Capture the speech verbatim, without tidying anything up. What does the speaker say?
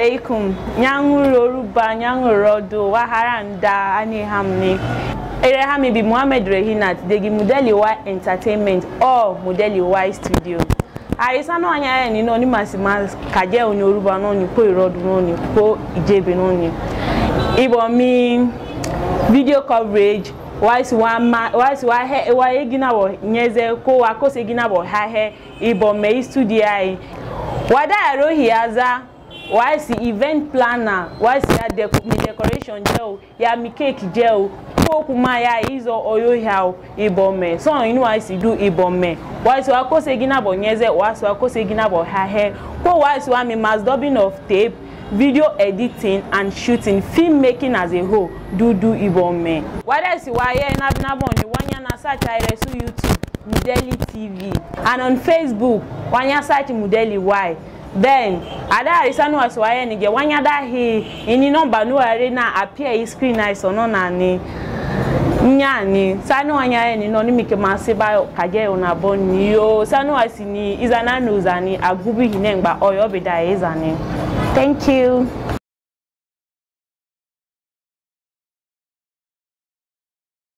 alaikum. Nyanguro ruba nyanguro do waharanda ani hamni. Ere hami bi Muhammad Rehinat degi Mudely wa entertainment or Mudely wa studio. Arisa no anya ni no ni masima kaje oni oruba no ni ko irodu no ni ko ijebe no ni. Ibo mi video coverage wise one wise wa he wa egina wo nyeze ko wa ko se gina wo ha he ibo me studio ai. Wada aro hiaza wise event planner wise ya decoration gel ya mi cake gel ko kuma ya izo oyo hiao ibo me so inu wise do ibo me wise wa ko se gina bo nyeze wise wa ko se gina bo ha he ko wise wa mi mass dubbing of tape, video editing and shooting, film making as a whole do do ibo me. Wada si wa ye na na bon ni wanya na search ire su YouTube Mudely T V and on Facebook wanya search Mudely Y. Then ada arisa no aswaye ni ge wanya da he ini number no are na appear his screen nice ono na ni nyani sanu wanya ni no ni mike mase ba kaje ona boni yo sanu asini izana no zani agubi hinengba oyo beda izani. Thank you.